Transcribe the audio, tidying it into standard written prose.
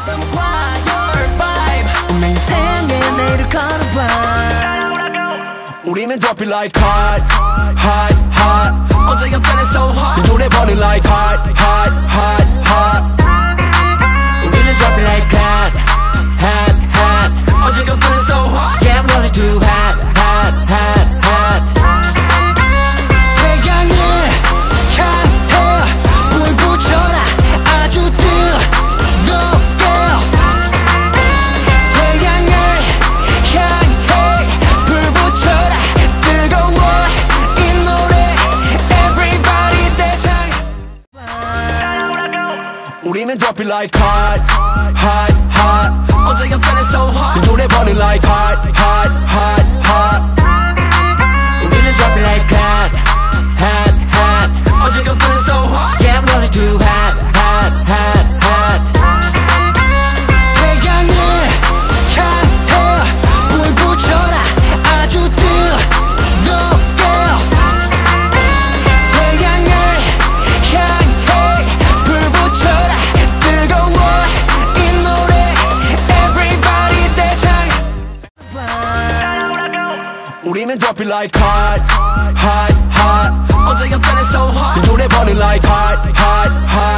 your vibe 운명의 생에 내일을 걸어봐 우리는 drop it like hot, hot, hot 어제 I'm feeling so hot 이 노래 버린 like hot, hot, hot, hot 우리는 drop it like hot, hot, hot 어제 I'm feeling so hot Yeah I'm running too hot, hot, hot, hot 태양을 향해 불 붙여라 아주 뜨겁게 태양을 향해 불 붙여라 뜨거워 이 노래 Everybody 대장 우리는 drop it like hot, hot, hot 어제 I'm feeling so hot 이 노래 버린 like hot, hot, hot, hot 우리는 drop it like hot, hot, hot 어제 I'm feeling so hot Yeah I'm running too hot, hot, hot, hot 태양을 향해 불 붙여라 아주 뜨겁게 태양을 향해 불 붙여라 뜨거워 이 노래 Everybody 대장 우리는 drop it like hot, hot, hot 어제 I'm feeling so hot 이 노래 버린 like hot, hot, hot